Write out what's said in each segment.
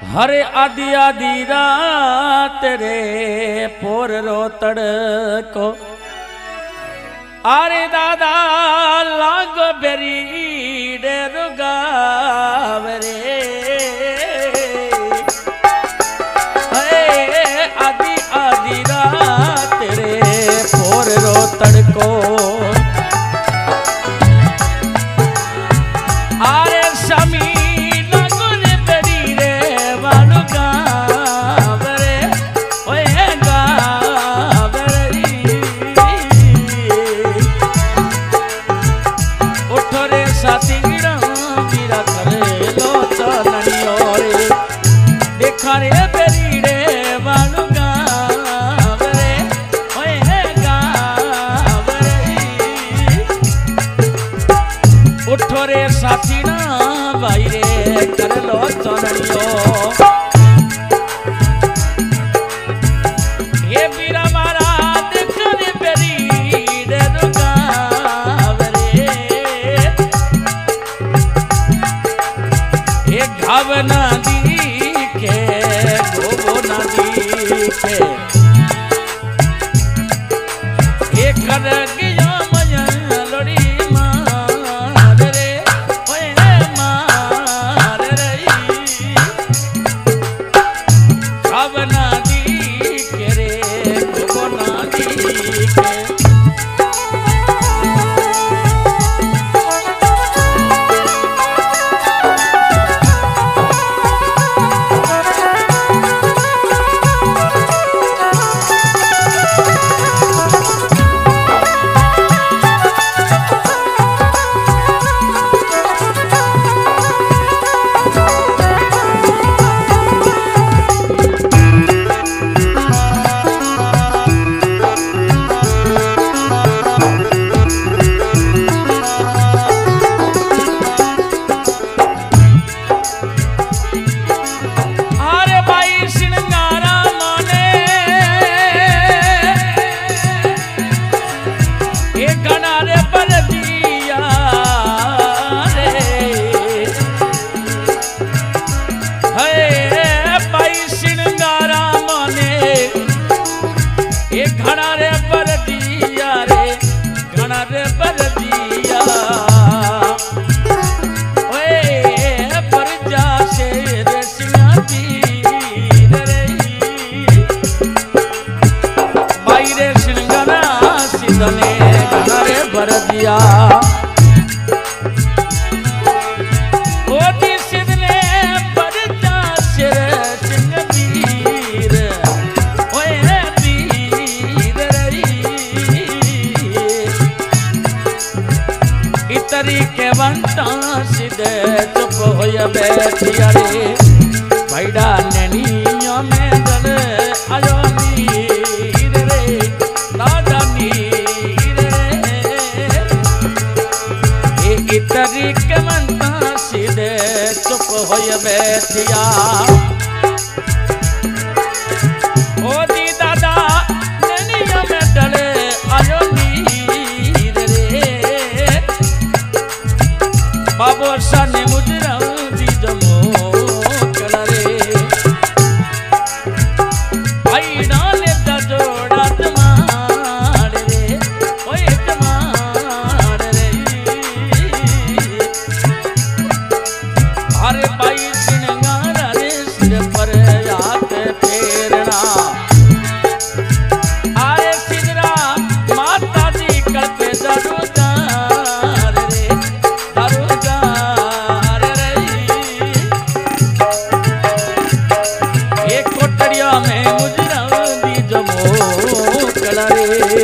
हरे आदि आदि रात रे पोर रोतड़ को आरे दादा लाग बेरी रुगाव रे आदि आदि रात रे पोर रोतड़ को आरे शमी साथी ना भाई रे कर लो चरणियो ये बीरा मारा देखने बेरी रे रुगाव रे ये घाव ना दिखे गोबो ना दिखे ये कर गया मया लोड़ी के बनता सीधे चुप होया बैठिया रे भाईडा नैनिया में दल आयो नीर रे दादा नीर रे ये इतरी के बनता सीधे चुप होया बैठिया ओ दी दादा नैनिया में दल आयो बाबू साने मुजरा दी जमो कला रे भाई डाले दा जोड़ा जमाड़ रे ओए जमाड़ रे अरे भाई सिंगारा रे सिर पर याद फेरना अरे सिदरा माता जी करके जरूर में मुजरा दी जमो कला रे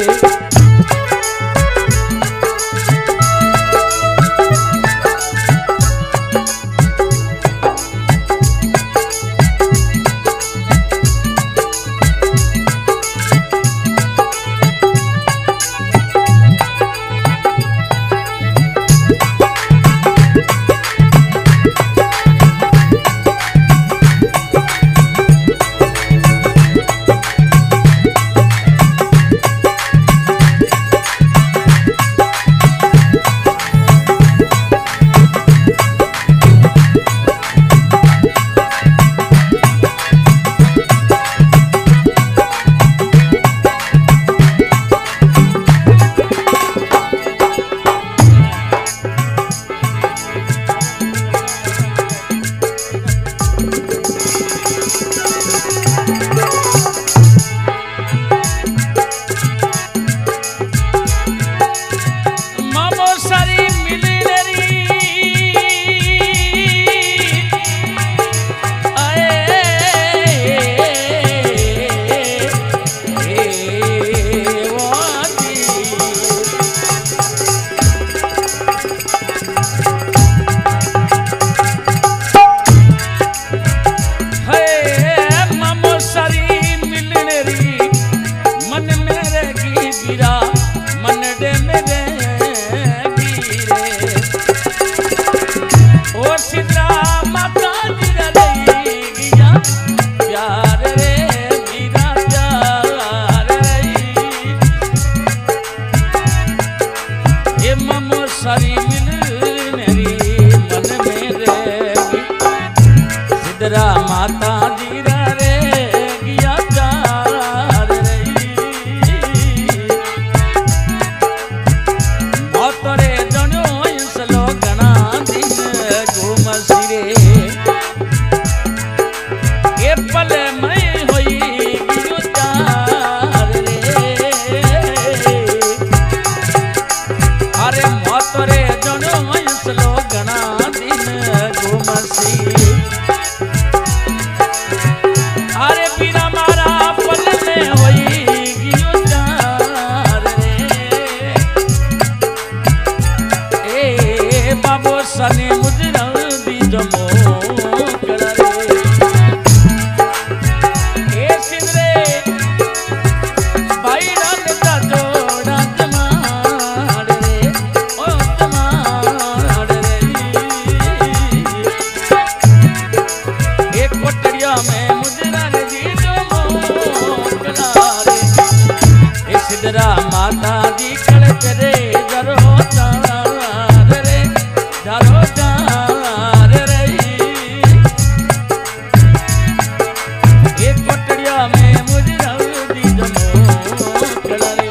सिद्धरा माता जी कल तेरे जरो चार रे जरो चार रे एक पटड़िया में मुझे दी जमो खड़ा रे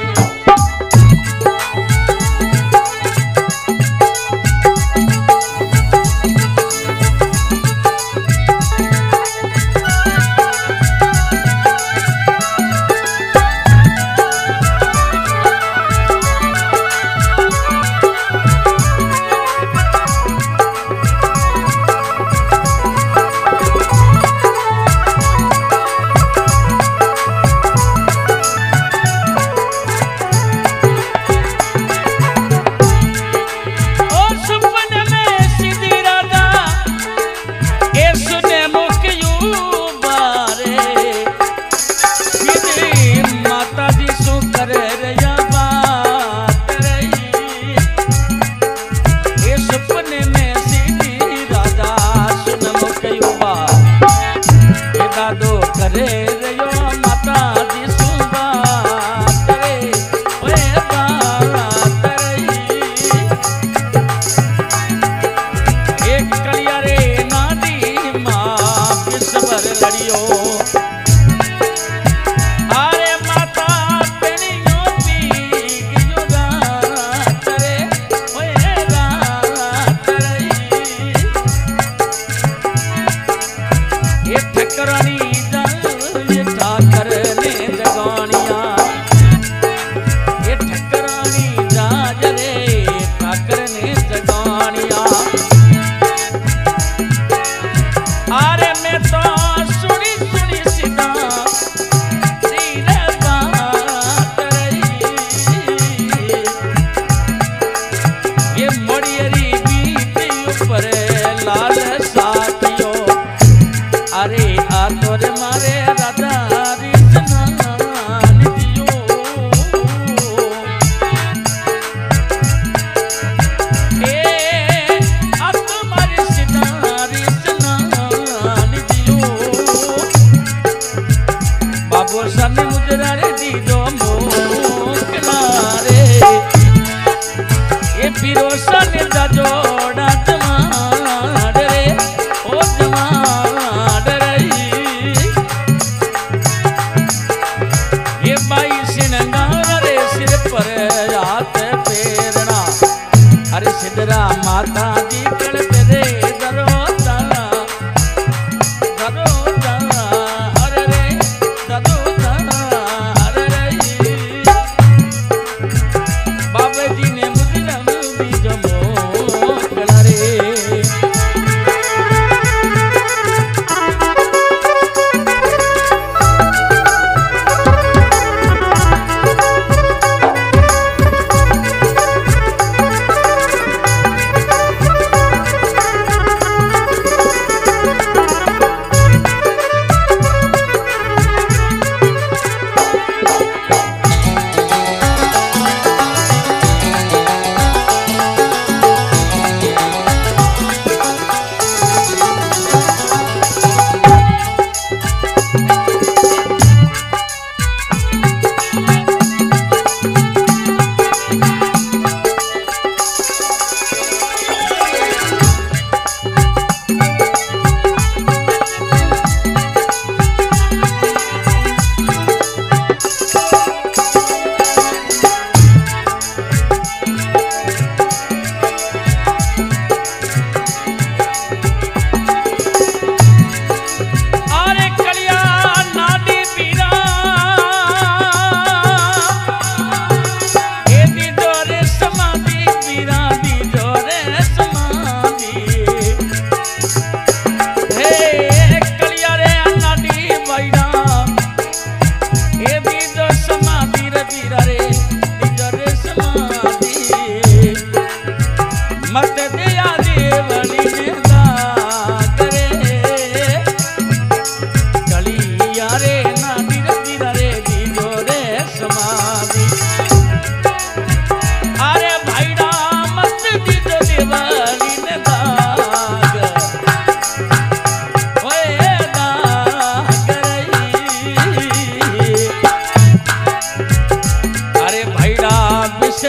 माता जी कल तेरे दरो ताला दरो ताला हर रे दरो ताला हर रे बाबा जी ने मुझे भी जमो कला रे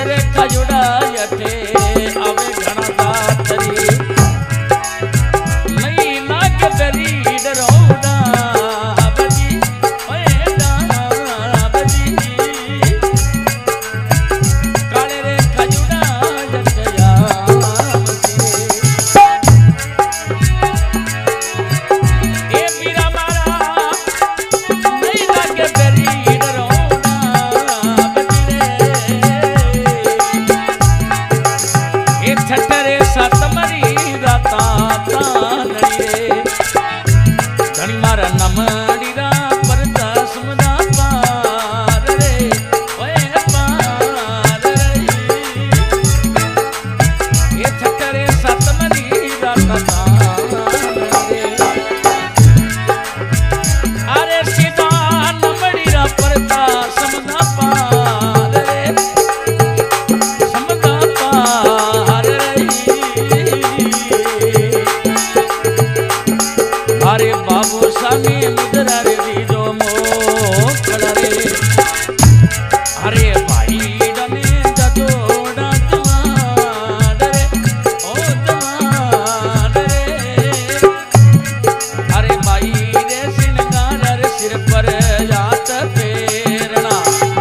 रे खजुड़ा यठे आवे घना दातरी नहीं लाग बेरी डरोड़ा बजी ओए बजी काले रे खजुड़ा यठे ए मीरा मारा नहीं लागे बेरी छठरे सतमरी राता तानड़ी धनी मारा नमड़ीरा परता समदा पार रे ओए पार रे ये छठरे सतमरी राता तानड़ी अरे सीधा नमड़ीरा परता समदा पार रे समदा पार अरे बाबू सामी मुद्रा रे दीजो मोकला रे अरे भाई डने जजोड़ा जवान रे ओ जवान रे अरे भाई रे सिंगार रे सिर पर जात फेरना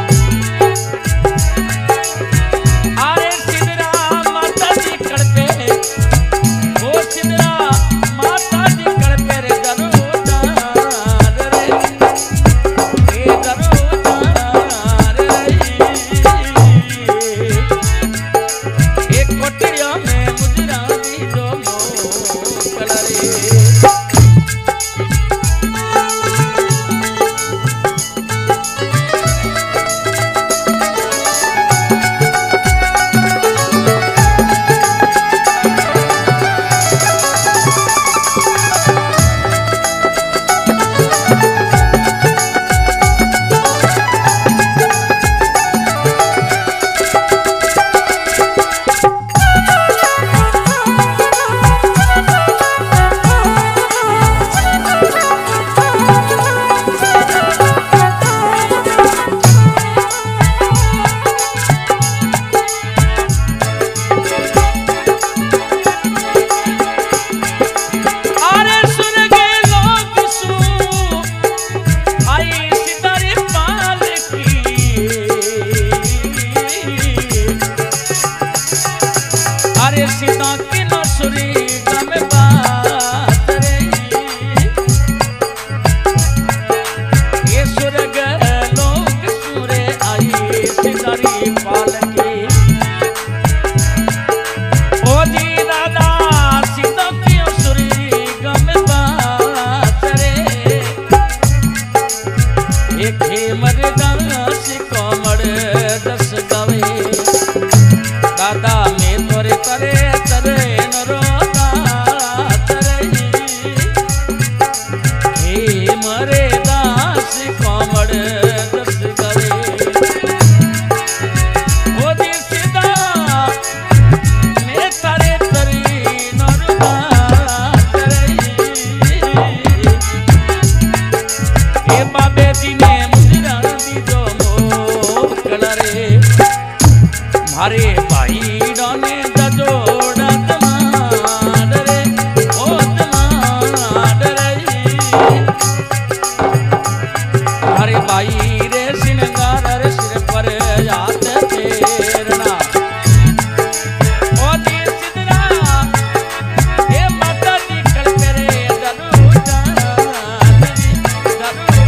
अरे सिंदरा माता जी कड़पे ओ सिंदरा माता जी कड़पे रे अरे सीता की नसुरी गम बात रे ये सुरग लोग सुरे आई सितारी पालकी ओ जी दादा सीता की नसुरी गम बात रे एक मरदास कोमड़ दस गवे दादा में तोरे करे तरे नरो तातरई हे मरे दास कोमड़ दस गवे ओ दी सीधा में तरे तरी नरो तातरई हे बाबे दी ने मुजरा दी जो मोकला रे मारे भाई डोने जजोड़ा जमान रे ओ जमान रे मारे भाई रे सिंगार रे सिर पर जात फेरना ओ दी सिदरा हे माता जी कल्पे रे जरूटा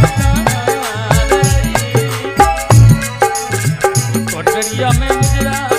कोटरिया में मुजरा